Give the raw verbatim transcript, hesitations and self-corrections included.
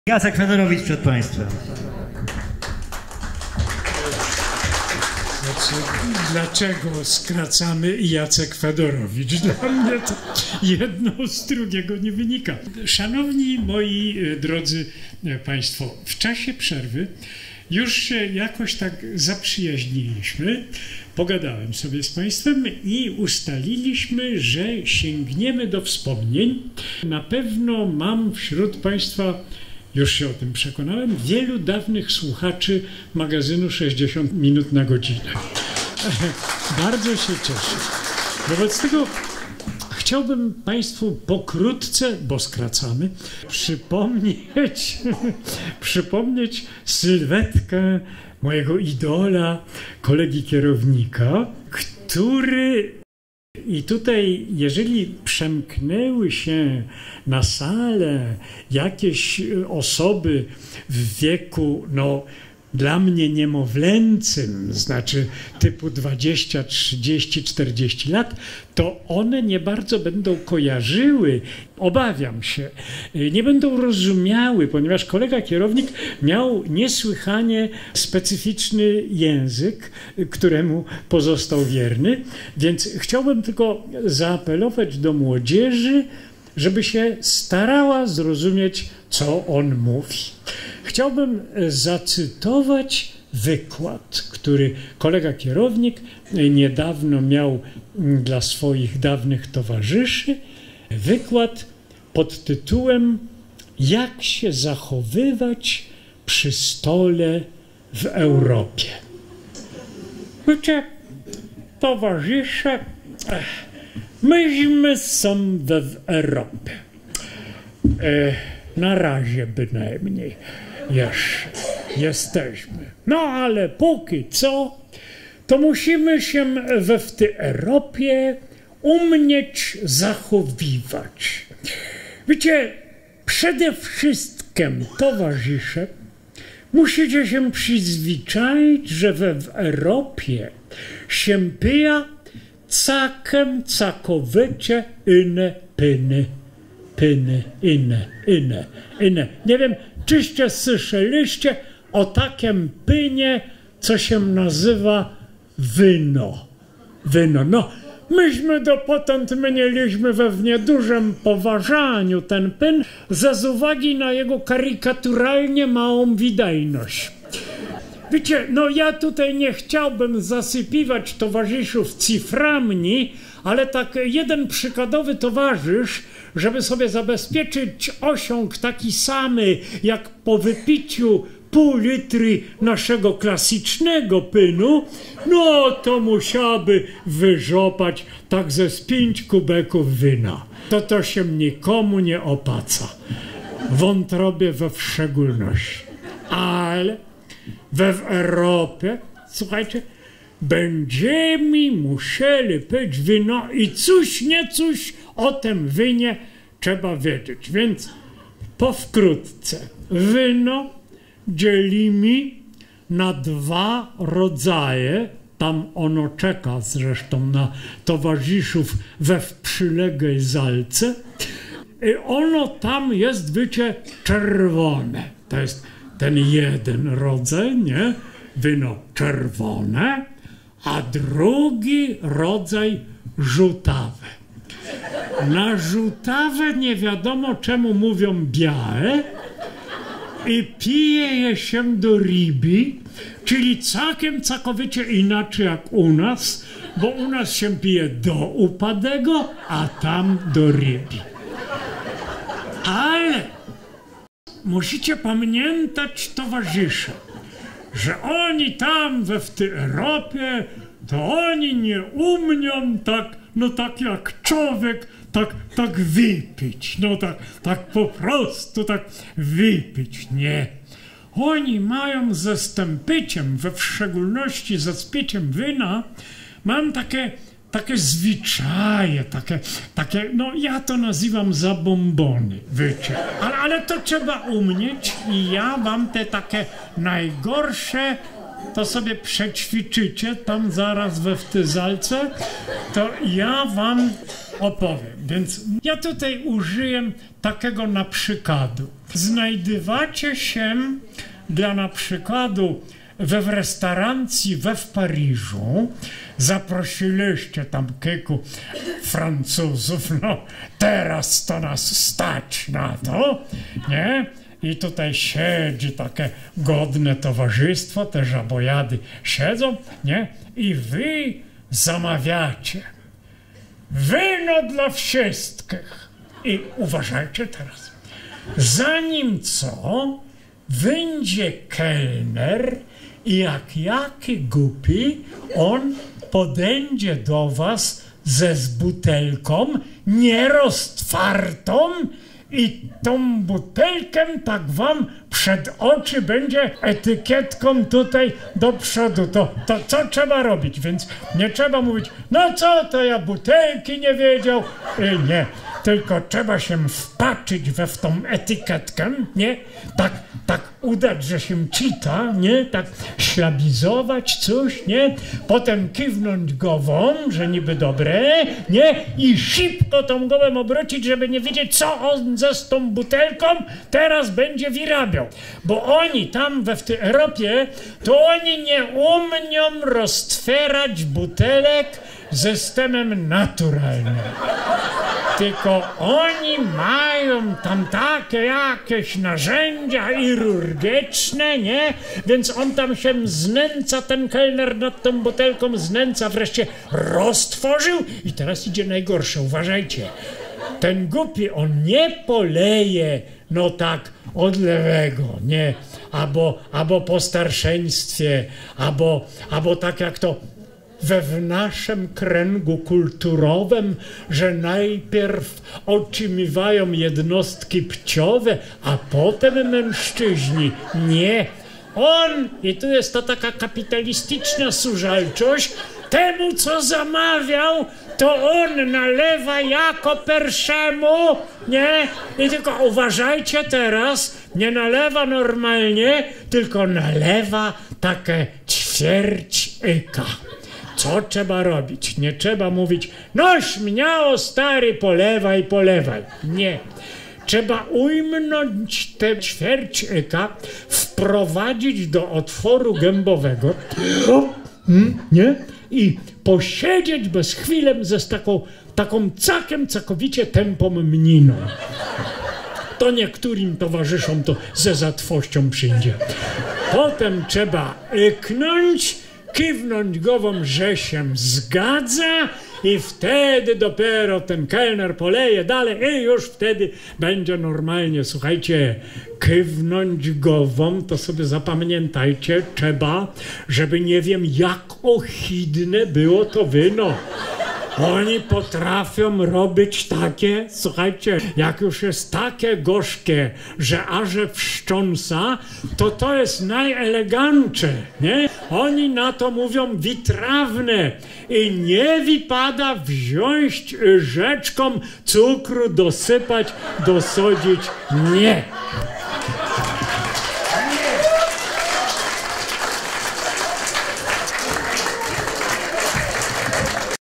Jacek Fedorowicz przed Państwem. Znaczy, dlaczego skracamy Jacek Fedorowicz? Dla mnie to jedno z drugiego nie wynika. Szanowni moi drodzy Państwo, w czasie przerwy już się jakoś tak zaprzyjaźniliśmy, pogadałem sobie z Państwem i ustaliliśmy, że sięgniemy do wspomnień. Na pewno mam wśród Państwa, już się o tym przekonałem, wielu dawnych słuchaczy magazynu sześćdziesiąt minut na godzinę. Bardzo się cieszę. Wobec tego chciałbym Państwu pokrótce, bo skracamy, przypomnieć, przypomnieć sylwetkę mojego idola, kolegi kierownika, który... I tutaj, jeżeli przemknęły się na salę jakieś osoby w wieku, no dla mnie niemowlęcym, znaczy typu dwadzieścia, trzydzieści, czterdzieści lat, to one nie bardzo będą kojarzyły, obawiam się, nie będą rozumiały, ponieważ kolega kierownik miał niesłychanie specyficzny język, któremu pozostał wierny, więc chciałbym tylko zaapelować do młodzieży, żeby się starała zrozumieć, co on mówi. Chciałbym zacytować wykład, który kolega kierownik niedawno miał dla swoich dawnych towarzyszy. Wykład pod tytułem „Jak się zachowywać przy stole w Europie”. Wiecie, towarzysze, myśmy są w Europie. E, na razie bynajmniej jeszcze jesteśmy. No ale póki co, to musimy się w tej Europie umieć zachowywać. Wiecie, przede wszystkim, towarzysze, musicie się przyzwyczaić, że w Europie się pija cakem cakowycie inne pyny. Pyny, inne, inne, inne. Nie wiem, czyście słyszeliście o takim pynie, co się nazywa wino. Wino. No, myśmy dopotąd mieliśmy we w niedużym poważaniu ten pyn, ze uwagi na jego karykaturalnie małą wydajność. Wiecie, no ja tutaj nie chciałbym zasypiwać towarzyszów cyframi, ale tak jeden przykładowy towarzysz, żeby sobie zabezpieczyć osiąg taki samy, jak po wypiciu pół litry naszego klasycznego pynu, no to musiałby wyżopać tak ze z pięć kubeków wina. To to się nikomu nie opaca. Wątrobie we w szczególności. Ale we w Europie, słuchajcie, będziemy musieli pić wino i coś nie coś o tym winie trzeba wiedzieć. Więc powkrótce, wino dzielimy na dwa rodzaje. Tam ono czeka zresztą na towarzyszów we w przyległej zalce. I ono tam jest, wiecie, czerwone. To jest ten jeden rodzaj, nie? Wino czerwone, a drugi rodzaj żółtawe. Na żółtawe nie wiadomo czemu mówią białe i pije je się do ryby, czyli całkiem całkowicie inaczej jak u nas, bo u nas się pije do upadego, a tam do ryby. Ale musicie pamiętać, towarzysze, że oni tam we w tej Europie, to oni nie umią tak, no tak jak człowiek, tak, tak wypić, no tak, tak po prostu tak wypić, nie. Oni mają ze stępyciem, we w szczególności ze spiciem wina, mam takie, takie zwyczaje, takie, takie, no ja to nazywam zabombony, wiecie. Ale, ale to trzeba umieć i ja wam te takie najgorsze, to sobie przećwiczycie tam zaraz we wtyzalce, to ja wam opowiem. Więc ja tutaj użyję takiego na przykładu. znajdywacie się dla na przykładu we w restauracji we w Paryżu, zaprosiliście tam kilku Francuzów, no teraz to nas stać na to, nie? I tutaj siedzi takie godne towarzystwo, te żabojady siedzą, nie? I wy zamawiacie wino dla wszystkich. I uważajcie teraz, zanim co, wyjdzie kelner i jak jaki głupi, on podejdzie do was ze z butelką nieroztwartą i tą butelkę tak wam przed oczy będzie etykietką tutaj do przodu. To, to co trzeba robić? Więc nie trzeba mówić, no co to ja butelki nie wiedział. I nie, tylko trzeba się wpatrzyć we w tą etykietkę, nie? Tak, tak udać, że się czyta, nie? Tak ślabizować coś, nie? Potem kiwnąć głową, że niby dobre, nie? I szybko tą głowę obrócić, żeby nie wiedzieć, co on ze z tą butelką teraz będzie wyrabiał. Bo oni tam we w tej Europie, to oni nie umieją roztwierać butelek systemem naturalnym. Tylko oni mają tam takie jakieś narzędzia chirurgiczne, nie? Więc on tam się znęca, ten kelner nad tą butelką znęca, wreszcie roztworzył i teraz idzie najgorsze, uważajcie. Ten głupi, on nie poleje, no tak, od lewego, nie? Albo, albo po starszeństwie, albo, albo tak jak to we w naszym kręgu kulturowym, że najpierw otrzymywają jednostki płciowe, a potem mężczyźni. Nie. On, i tu jest ta taka kapitalistyczna służalczość, temu co zamawiał, to on nalewa jako pierwszemu, nie? I tylko uważajcie teraz, nie nalewa normalnie, tylko nalewa takie ćwierć łyka. Co trzeba robić? Nie trzeba mówić, no śmiało stary, polewaj, polewaj. Nie. Trzeba ujmnąć tę ćwierć łyka, wprowadzić do otworu gębowego, nie? I posiedzieć bez chwilę ze z taką, taką cakiem całkowicie tępą mniną. To niektórym towarzyszom to ze zatwością przyjdzie. Potem trzeba yknąć, kiwnąć głową, że się zgadza i wtedy dopiero ten kelner poleje dalej i już wtedy będzie normalnie. Słuchajcie, kiwnąć głową, to sobie zapamiętajcie, trzeba, żeby nie wiem jak ohydne było to wino. Oni potrafią robić takie, słuchajcie, jak już jest takie gorzkie, że aże wstrząsa, to to jest najelegantsze, nie? Oni na to mówią wytrawne i nie wypada wziąć rzeczką cukru, dosypać, dosodzić, nie.